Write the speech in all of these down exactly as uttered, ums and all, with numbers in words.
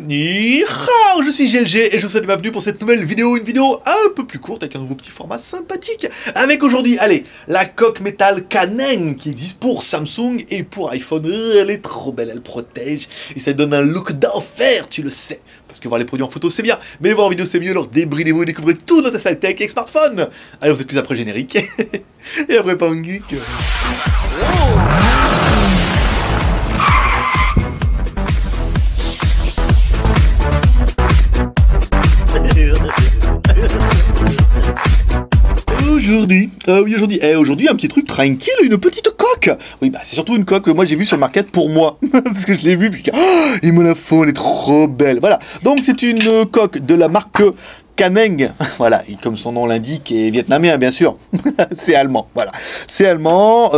Ni hao, je suis G L G et je vous souhaite la bienvenue pour cette nouvelle vidéo, une vidéo un peu plus courte avec un nouveau petit format sympathique. Avec aujourd'hui, allez, la coque métal Caneng qui existe pour Samsung et pour iPhone. Elle est trop belle, elle protège et ça donne un look d'enfer, tu le sais. Parce que voir les produits en photo c'est bien, mais les voir en vidéo c'est mieux, alors débridez-vous et découvrez tout notre side tech et smartphone. Allez, vous êtes plus après générique et après pas un geek. Aujourd'hui, euh, oui aujourd'hui, eh, aujourd'hui un petit truc tranquille, une petite coque. Oui bah c'est surtout une coque que moi j'ai vue sur le market pour moi, parce que je l'ai vue puis je dis oh, il me la faut, elle est trop belle. Voilà, donc c'est une euh, coque de la marque Caneng, voilà, et comme son nom l'indique, est vietnamien bien sûr, c'est allemand, voilà, c'est allemand,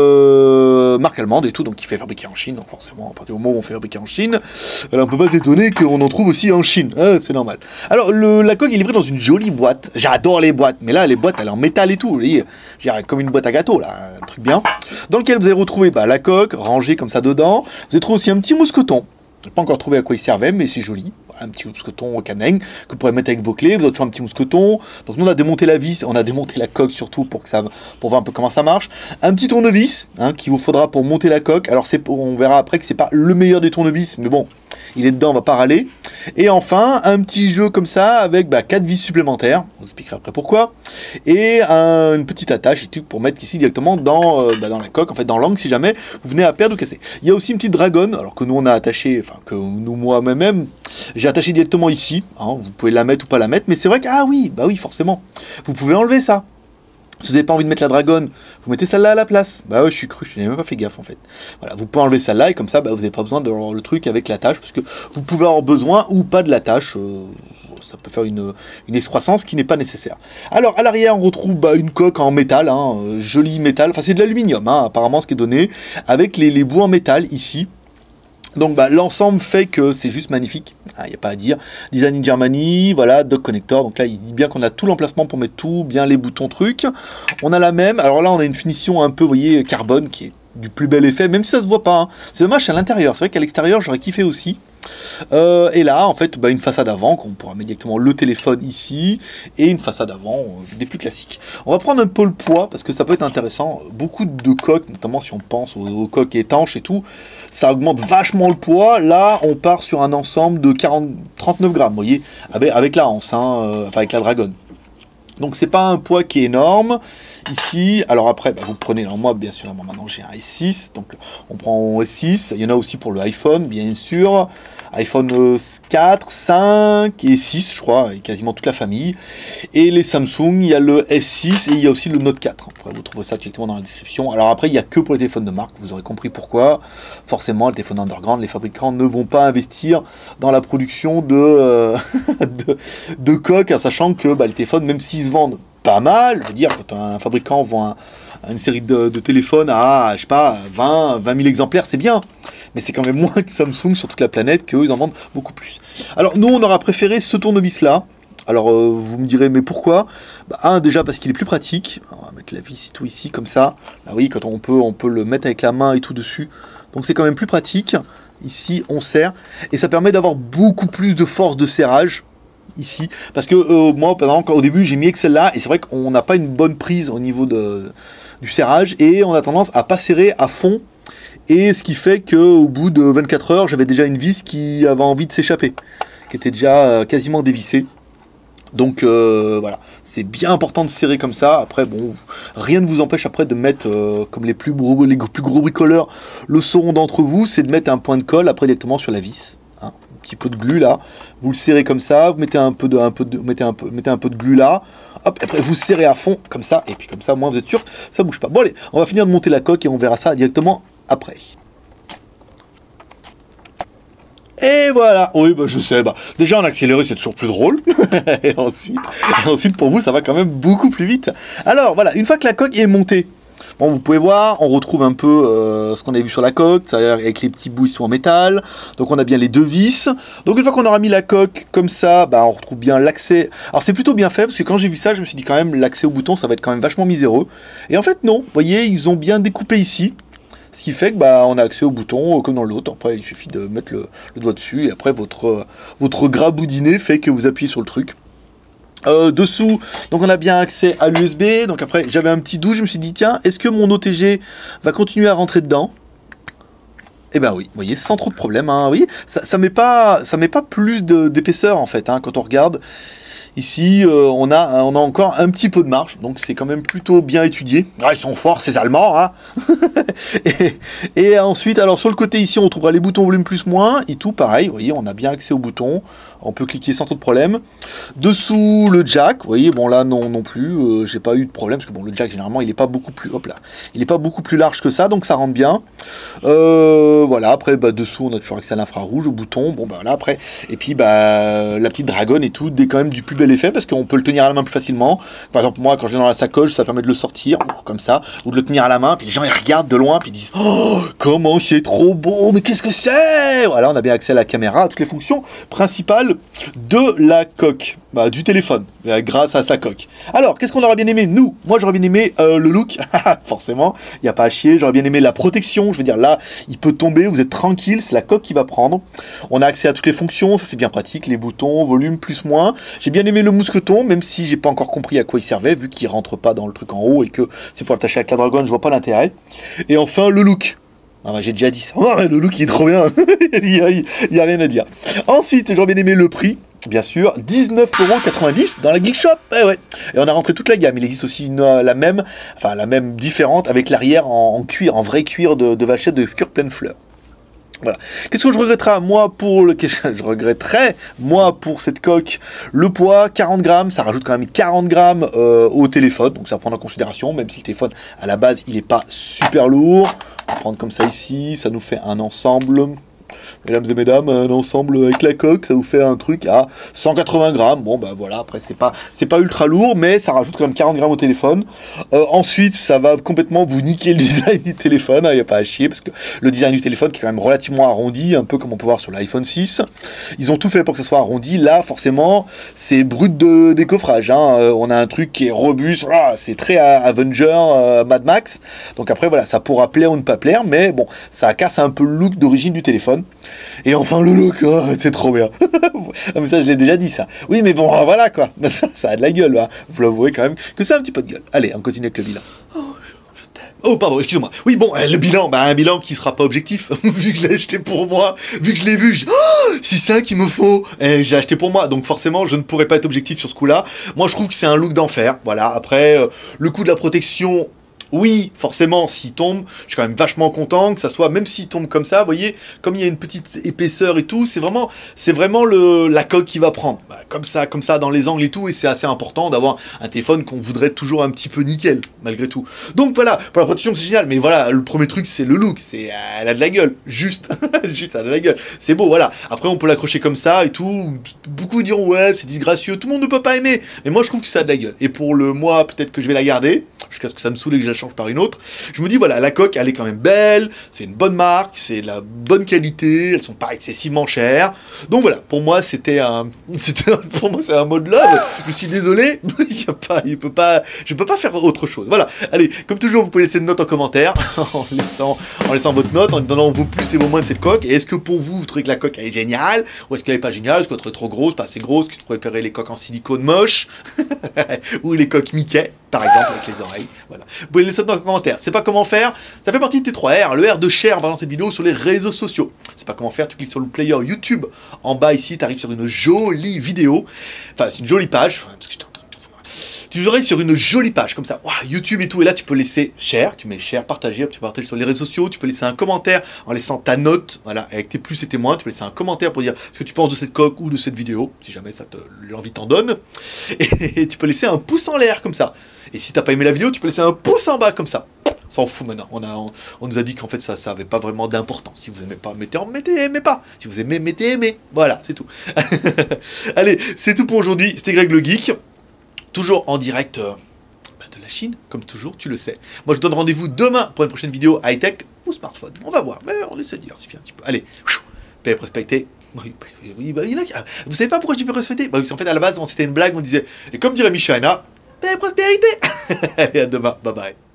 euh, marque allemande et tout, donc qui fait fabriquer en Chine, donc forcément, à partir du moment où on fait fabriquer en Chine, alors on peut pas s'étonner qu'on en trouve aussi en Chine, hein, c'est normal. Alors, le, la coque est livrée dans une jolie boîte, j'adore les boîtes, mais là, les boîtes, elle est en métal et tout, vous voyez, comme une boîte à gâteau, là, un truc bien, dans lequel vous allez retrouver bah, la coque, rangée comme ça dedans, vous allez trouver aussi un petit mousqueton. Je n'ai pas encore trouvé à quoi il servait, mais c'est joli. Voilà, un petit mousqueton Caneng que vous pourrez mettre avec vos clés. Vous avez toujours un petit mousqueton. Donc nous on a démonté la vis, on a démonté la coque surtout pour que ça, pour voir un peu comment ça marche. Un petit tournevis hein, qu'il vous faudra pour monter la coque. Alors c'est, on verra après que c'est pas le meilleur des tournevis, mais bon, il est dedans, on va pas râler. Et enfin un petit jeu comme ça avec bah, quatre vis supplémentaires. On vous expliquera après pourquoi. Et un, une petite attache pour mettre ici directement dans, euh, bah, dans la coque, en fait dans l'angle si jamais vous venez à perdre ou casser. Il y a aussi une petite dragonne, alors que nous on a attaché, enfin que nous moi-même, j'ai attaché directement ici. Hein, vous pouvez la mettre ou pas la mettre, mais c'est vrai que ah oui, bah oui forcément, vous pouvez enlever ça. Si vous n'avez pas envie de mettre la dragonne, vous mettez celle-là à la place. Bah ouais, je suis cru, je n'ai même pas fait gaffe en fait. Voilà, vous pouvez enlever celle-là et comme ça, bah, vous n'avez pas besoin de le truc avec l'attache, parce que vous pouvez avoir besoin ou pas de l'attache. Euh, ça peut faire une, une excroissance qui n'est pas nécessaire. Alors à l'arrière, on retrouve bah, une coque en métal, hein, euh, joli métal. Enfin, c'est de l'aluminium, hein, apparemment ce qui est donné, avec les, les bouts en métal ici. Donc bah, l'ensemble fait que c'est juste magnifique, il ah, n'y a pas à dire. Design in Germany, voilà, dock connector, donc là il dit bien qu'on a tout l'emplacement pour mettre tout, bien les boutons trucs. On a la même, alors là on a une finition un peu, vous voyez, carbone qui est du plus bel effet, même si ça se voit pas. Hein. C'est dommage, c'est à l'intérieur, c'est vrai qu'à l'extérieur j'aurais kiffé aussi. Euh, et là, en fait, bah, une façade avant, qu'on pourra mettre directement le téléphone ici, et une façade avant euh, des plus classiques. On va prendre un peu le poids, parce que ça peut être intéressant. Beaucoup de coques, notamment si on pense aux, aux coques étanches et tout, ça augmente vachement le poids. Là, on part sur un ensemble de quarante, trente-neuf grammes, vous voyez, avec, avec la hanse, hein, euh, enfin avec la dragonne. Donc c'est pas un poids qui est énorme. Ici, alors après, bah, vous prenez, alors moi bien sûr, moi, maintenant j'ai un S six, donc on prend un S six, il y en a aussi pour le iPhone, bien sûr, iPhone quatre, cinq et six, je crois, et quasiment toute la famille. Et les Samsung, il y a le S six et il y a aussi le Note quatre. Après, vous trouvez ça directement dans la description. Alors après, il n'y a que pour les téléphones de marque, vous aurez compris pourquoi. Forcément, les téléphones underground, les fabricants ne vont pas investir dans la production de, euh, de, de coques, en sachant que bah, les téléphones, même s'ils se vendent pas mal, je veux dire, quand un fabricant vend un, une série de, de téléphones à, je sais pas, vingt mille exemplaires, c'est bien. Mais c'est quand même moins que Samsung sur toute la planète, qu'eux, ils en vendent beaucoup plus. Alors, nous, on aura préféré ce tournevis-là. Alors, euh, vous me direz, mais pourquoi? Bah, un, déjà, parce qu'il est plus pratique. Alors, on va mettre la vis et tout ici, comme ça. Là, oui, quand on peut, on peut le mettre avec la main et tout dessus. Donc, c'est quand même plus pratique. Ici, on serre. Et ça permet d'avoir beaucoup plus de force de serrage. Ici, parce que euh, moi, par exemple, au début, j'ai mis que celle-là, et c'est vrai qu'on n'a pas une bonne prise au niveau de, du serrage, et on a tendance à pas serrer à fond, et ce qui fait qu'au bout de vingt-quatre heures, j'avais déjà une vis qui avait envie de s'échapper, qui était déjà euh, quasiment dévissée. Donc euh, voilà, c'est bien important de serrer comme ça. Après, bon, rien ne vous empêche après de mettre, euh, comme les plus, gros, les plus gros bricoleurs le sauront d'entre vous, c'est de mettre un point de colle après directement sur la vis. Hein, un petit peu de glu là, vous le serrez comme ça, vous mettez un peu de, un peu de, mettez un peu, mettez un peu de glu là, hop, après vous serrez à fond comme ça, et puis comme ça, moi vous êtes sûr, ça bouge pas. Bon allez, on va finir de monter la coque et on verra ça directement après. Et voilà, oui, bah, je sais, bah, déjà en accéléré c'est toujours plus drôle, et, ensuite, et ensuite pour vous ça va quand même beaucoup plus vite. Alors voilà, une fois que la coque est montée, bon vous pouvez voir, on retrouve un peu euh, ce qu'on avait vu sur la coque, c'est-à-dire avec les petits bouts ils sont en métal, donc on a bien les deux vis. Donc une fois qu'on aura mis la coque comme ça, bah, on retrouve bien l'accès. Alors c'est plutôt bien fait, parce que quand j'ai vu ça, je me suis dit quand même l'accès au bouton ça va être quand même vachement miséreux. Et en fait non, vous voyez, ils ont bien découpé ici. Ce qui fait que bah, on a accès au bouton euh, comme dans l'autre. Après, il suffit de mettre le, le doigt dessus et après votre, euh, votre gras boudinet fait que vous appuyez sur le truc. Euh, dessous, donc on a bien accès à l'U S B. Donc après, j'avais un petit doute, je me suis dit tiens, est-ce que mon O T G va continuer à rentrer dedans? Eh ben oui, vous voyez, sans trop de problème. Hein, oui, ça, ça met pas, ça met pas plus d'épaisseur en fait. Hein, quand on regarde. Ici, euh, on, a, on a encore un petit peu de marge, donc c'est quand même plutôt bien étudié. Ah, ils sont forts, ces Allemands, hein. et, et ensuite, alors sur le côté ici, on trouvera les boutons volume plus moins, et tout pareil, vous voyez, on a bien accès aux boutons, on peut cliquer sans trop de problème. Dessous, le jack, vous voyez, bon là, non, non plus, euh, j'ai pas eu de problème, parce que bon, le jack, généralement, il est pas beaucoup plus, hop là, il est pas beaucoup plus large que ça, donc ça rentre bien. Euh, voilà, après, bah, dessous, on a toujours accès à l'infrarouge, au bouton, bon, bah là, après, et puis, bah, la petite dragonne et tout, dès quand même du plus bel effet parce qu'on peut le tenir à la main plus facilement. Par exemple, moi, quand je l'ai dans la sacoche, ça permet de le sortir comme ça, ou de le tenir à la main, puis les gens ils regardent de loin, puis ils disent oh, comment c'est trop beau, mais qu'est-ce que c'est? Voilà, on a bien accès à la caméra, à toutes les fonctions principales de la coque, bah, du téléphone, grâce à sa coque. Alors, qu'est-ce qu'on aurait bien aimé? Nous, moi j'aurais bien aimé euh, le look, forcément, il n'y a pas à chier, j'aurais bien aimé la protection, je veux dire là, il peut tomber, vous êtes tranquille, c'est la coque qui va prendre. On a accès à toutes les fonctions, ça c'est bien pratique, les boutons, volume, plus, moins. J'ai bien aimé le mousqueton, même si j'ai pas encore compris à quoi il servait, vu qu'il rentre pas dans le truc en haut et que c'est pour l'attacher avec la dragonne, je vois pas l'intérêt. Et enfin, le look. Ah bah, j'ai déjà dit ça. Oh, le look il est trop bien. Il n'y a, a rien à dire. Ensuite, j'aurais bien aimé le prix. Bien sûr, dix-neuf euros quatre-vingt-dix dans la Geek Shop. Eh ouais. Et on a rentré toute la gamme. Il existe aussi une, la même, enfin la même différente avec l'arrière en, en cuir, en vrai cuir de, de vachette de cuir pleine fleur. Voilà. Qu'est-ce que je regretterais moi pour le je regretterais moi pour cette coque? Le poids quarante grammes, ça rajoute quand même quarante grammes euh, au téléphone, donc ça à prendre en considération, même si le téléphone à la base il n'est pas super lourd. On va prendre comme ça ici, ça nous fait un ensemble. Mesdames et mesdames, un ensemble avec la coque, ça vous fait un truc à cent quatre-vingts grammes. Bon, ben voilà, après, c'est pas, c'est pas ultra lourd, mais ça rajoute quand même quarante grammes au téléphone. Euh, ensuite, ça va complètement vous niquer le design du téléphone. Il hein, n'y a pas à chier, parce que le design du téléphone qui est quand même relativement arrondi, un peu comme on peut voir sur l'iPhone six. Ils ont tout fait pour que ça soit arrondi. Là, forcément, c'est brut de décoffrage. Hein. Euh, on a un truc qui est robuste. Ah, c'est très Avenger, euh, Mad Max. Donc après, voilà, ça pourra plaire ou ne pas plaire, mais bon, ça casse un peu le look d'origine du téléphone. Et enfin le look, oh, c'est trop bien. Ah, mais ça je l'ai déjà dit ça. Oui mais bon voilà quoi, ça, ça a de la gueule. Hein. Vous l'avouez quand même que c'est un petit peu de gueule. Allez, on continue avec le bilan. Oh, je t'aime. Oh pardon, excusez-moi. Oui bon, le bilan, bah un bilan qui sera pas objectif, vu que je l'ai acheté pour moi, vu que je l'ai vu, je... oh, c'est ça qu'il me faut. Et j'ai acheté pour moi, donc forcément je ne pourrais pas être objectif sur ce coup-là. Moi je trouve que c'est un look d'enfer. Voilà, après euh, le coup de la protection. Oui, forcément, s'il tombe, je suis quand même vachement content que ça soit, même s'il tombe comme ça, vous voyez, comme il y a une petite épaisseur et tout, c'est vraiment, c'est vraiment le, la coque qui va prendre, bah, comme ça, comme ça, dans les angles et tout, et c'est assez important d'avoir un téléphone qu'on voudrait toujours un petit peu nickel, malgré tout. Donc voilà, pour la protection, c'est génial, mais voilà, le premier truc, c'est le look, c'est, elle a de la gueule, juste, juste, elle a de la gueule, c'est beau, voilà. Après, on peut l'accrocher comme ça et tout, beaucoup diront, ouais, c'est disgracieux, tout le monde ne peut pas aimer, mais moi, je trouve que ça a de la gueule, et pour le mois, peut-être que je vais la garder, jusqu'à ce que ça me saoule et que je la change par une autre. Je me dis, voilà, la coque, elle est quand même belle, c'est une bonne marque, c'est de la bonne qualité, elles sont pas excessivement chères. Donc voilà, pour moi, c'était un... c'était pour moi, c'est un mot de love. Je suis désolé, il y a pas, il peut pas, je peux pas faire autre chose. Voilà, allez, comme toujours, vous pouvez laisser une note en commentaire, en laissant, en laissant votre note, en donnant vos plus et vos moins de cette coque. Et est-ce que pour vous, vous trouvez que la coque, elle est géniale, ou est-ce qu'elle est pas géniale, est-ce qu'elle est trop grosse, pas assez grosse, que vous préférez les coques en silicone moche, ou les coques Mickey, par exemple, avec les oreilles. Voilà. Vous pouvez laisser dans les commentaires. C'est pas comment faire. Ça fait partie de T trois R. Le R de share dans cette vidéo sur les réseaux sociaux. C'est pas comment faire. Tu cliques sur le player YouTube. En bas ici, tu arrives sur une jolie vidéo. Enfin, c'est une jolie page. Parce que j'étais en train de... Tu arrives sur une jolie page comme ça. Wow, YouTube et tout. Et là, tu peux laisser share. Tu mets share, partager. Tu peux partager sur les réseaux sociaux. Tu peux laisser un commentaire en laissant ta note. Voilà, avec tes plus et tes moins. Tu peux laisser un commentaire pour dire ce que tu penses de cette coque ou de cette vidéo. Si jamais ça te l'envie t'en donne. Et tu peux laisser un pouce en l'air comme ça. Et si t'as pas aimé la vidéo, tu peux laisser un pouce en bas comme ça. S'en fout maintenant. On, a, on, on nous a dit qu'en fait ça, ça avait pas vraiment d'importance. Si vous aimez pas, mettez en mettez, aimez pas. Si vous aimez, mettez aimez. Voilà, c'est tout. Allez, c'est tout pour aujourd'hui. C'était Greg le Geek. Toujours en direct euh, de la Chine, comme toujours, tu le sais. Moi je donne rendez-vous demain pour une prochaine vidéo high-tech ou smartphone. On va voir, mais on essaie de diversifier un petit peu. Allez, paix et prospérité. Oui, oui, bah, il y en a qui... Vous savez pas pourquoi je dis paix et prospérité? Bah, en fait, à la base, c'était une blague, on disait, et comme dirait Michel, paix et prospérité. Allez, à demain, bye bye.